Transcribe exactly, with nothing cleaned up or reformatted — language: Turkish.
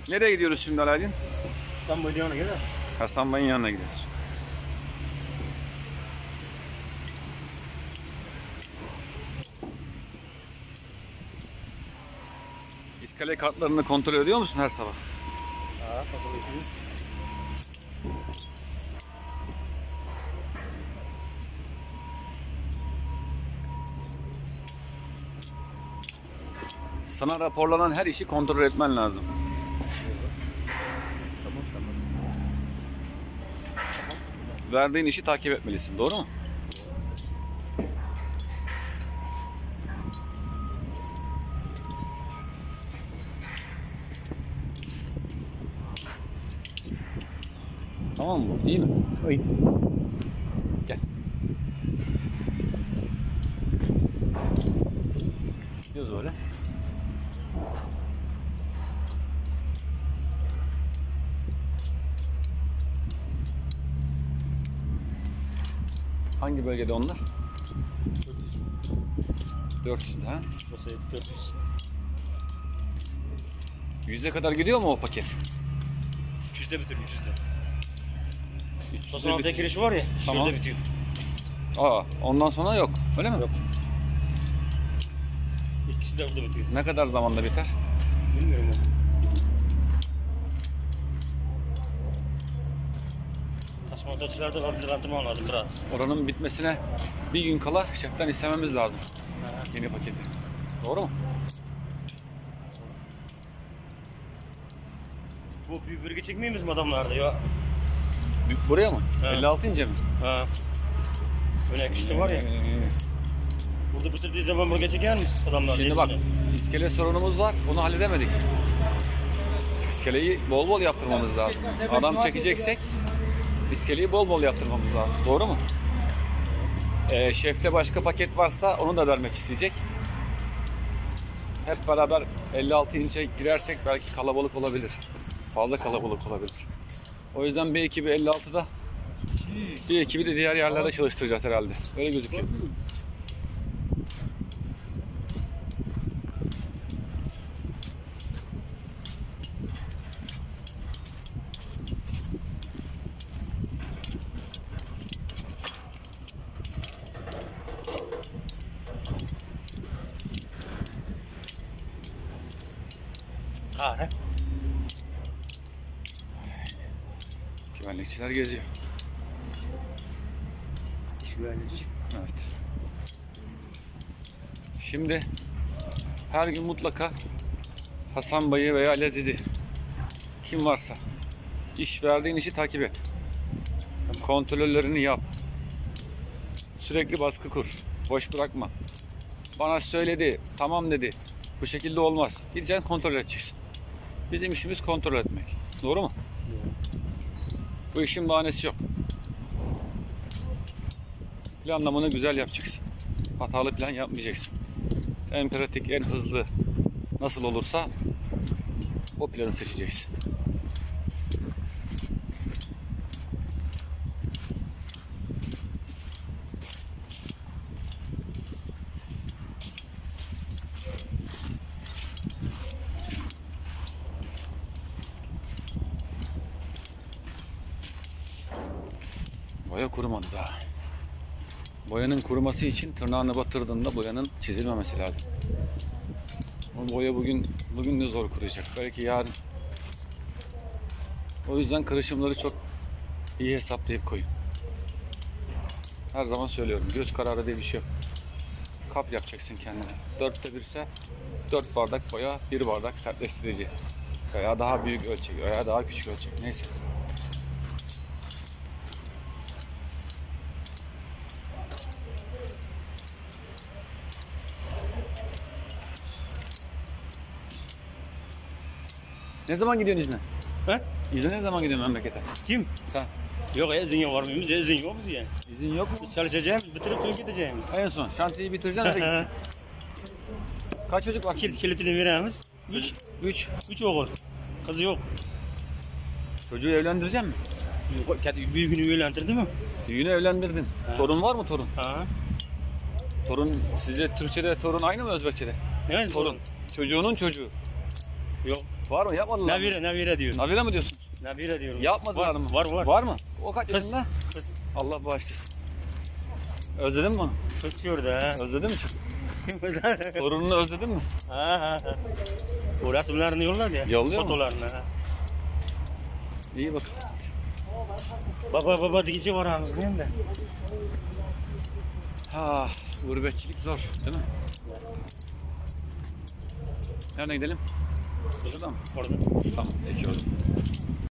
Nereye gidiyoruz şimdi Alaydin? Hasan Bay'ın yanına gidelim. Hasan Bay'ın yanına gidiyoruz. İskele kartlarını kontrol ediyor musun her sabah? Ha, kontrol ediyoruz. Sana raporlanan her işi kontrol etmen lazım. Tamam tamam. Verdiğin işi takip etmelisin, doğru mu? Tamam mı? İyi mi? İyi. Gel. Gidiyoruz öyle. Hangi bölgede onlar? dört yüz. dört yüzde ha? Burası dört yüz. yüze kadar gidiyor mu o paket? üç yüzde bitiyor, üç yüzde. üç yüzde Sosan altı bit- giriş var ya, Tamam. şurada bitiyor. Aa, ondan sonra yok. Öyle mi? Yok. İkisi de burada bitiyor. Ne kadar zamanda biter? Bilmiyorum ama. Taşmadakiler de hazırlandırma lazım biraz. Oranın bitmesine bir gün kala şeften istememiz lazım. Ha. Yeni paketi. Doğru mu? Bu büyük bölge çekmiyor muyuz adamlarda ya? Buraya mı? Ha. elli altı ince mi? Ha. Öyle işte var ya. Ee, Burada bitirdiği zaman bölge çeker miyiz adamlar? Şimdi bak, iskele sorunumuz var. Onu halledemedik. İskeleyi bol bol yaptırmamız lazım. Adam çekeceksek iskeleyi bol bol yaptırmamız lazım. Doğru mu? Ee, şefte başka paket varsa onu da vermek isteyecek. Hep beraber elli altı inçe girersek belki kalabalık olabilir. Fazla kalabalık olabilir. O yüzden bir ekibi elli altıda, bir ekibi de diğer yerlerde çalıştıracağız herhalde. Öyle gözüküyor. Ha he. Güvenlikçiler geziyor. İş güvenliği. Evet. Şimdi her gün mutlaka Hasan Bay'ı veya Leziz'i, kim varsa, iş verdiğin işi takip et. Kontrollerini yap. Sürekli baskı kur. Boş bırakma. Bana söyledi, tamam dedi. Bu şekilde olmaz. Gideceksin, kontrol edeceksin. Bizim işimiz kontrol etmek. Doğru mu? Bu işin bahanesi yok. Planlamanı güzel yapacaksın. Hatalı plan yapmayacaksın. En pratik, en hızlı nasıl olursa o planı seçeceksin. Boya kurumadı daha. Boyanın kuruması için tırnağını batırdığında boyanın çizilmemesi lazım. Bu boya bugün bugün de zor kuruyacak. Belki yarın. O yüzden karışımları çok iyi hesaplayıp koyun. Her zaman söylüyorum. Göz kararı diye bir şey yok. Kap yapacaksın kendine. Dörtte birse dört bardak boya, bir bardak sertleştirici. Veya daha büyük ölçek, veya daha küçük ölçek. Neyse. Ne zaman gidiyorsun izne? He? İzne ne zaman gidiyorsun memlekete? Kim? Sen. Yok ya, izin yok var mıyız? İzin yok mu yani? İzin yok mu? Biz çalışacağız, bitirip sonra gideceğimiz. En son şantiyeyi bitireceksin, nereye gideceksin? Kaç çocuk var? Kilit, kilitini veremiz. Üç. Üç. Üç oğul. Kızı yok. Çocuğu evlendireceksin mi? Yok, kendi büyüğünü evlendirdi mi? Düğünü evlendirdin. Ha. Torun var mı torun? Ha. Torun sizce Türkçe'de torun aynı mı Özbekçe'de? Ne? Torun. Çocuğunun çocuğu. Yok. Var mı? Yapmadılar mı? Navire, Navire diyorum. Navire mi diyorsun? Navire diyorum. Yapmadılar var, mı? Var var. Var mı? O kaç Kız. yaşında? Kız. Allah bağışlasın. Özledin mi onu? Kız gördü ha. Özledin mi çok? Torununu özledin mi? Ha ha ha. O resimlerini yolladı ya. Yolluyor mu? Fotolarını ha. İyi bak. Baba baba dikici var ağzının da. Ha, gurbetçilik zor değil mi? Nereden gidelim? Şuradan mı? Orada. Tamam, peki oğlum.